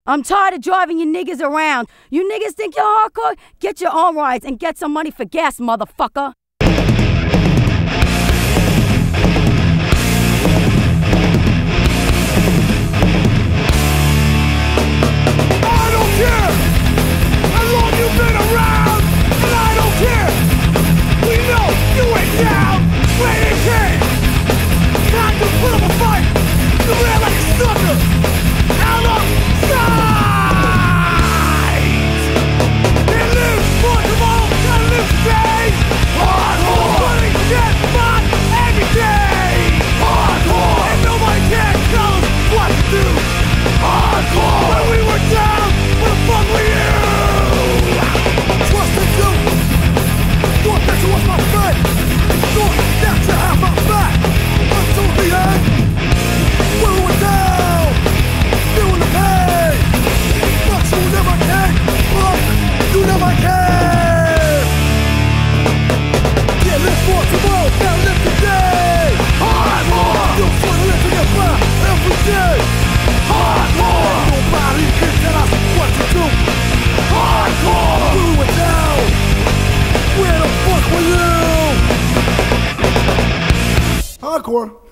I'm tired of driving you niggas around. You niggas think you're hardcore? Get your own rides and get some money for gas, motherfucker. I don't care how long you've been around, and I don't care. We know you ain't down when it came. Time to put up a fight. You ran like a sucker out of sight. And live for tomorrow, gotta live today. Hardcore, running dead spot every day. Hardcore, and nobody can tell us what to do. Hardcore, when we were down, what the fuck were you? Trusted you, thought that you was my friend, thought that you had my back until the end. When we were down, feeling the pain, but you never came, but you never came. Yeah, live for tomorrow, now live today. Hardcore, you're trying to live to get back every day. Hardcore, nobody can tell us what to do. Hardcore, we were down, where the fuck were you? Hardcore.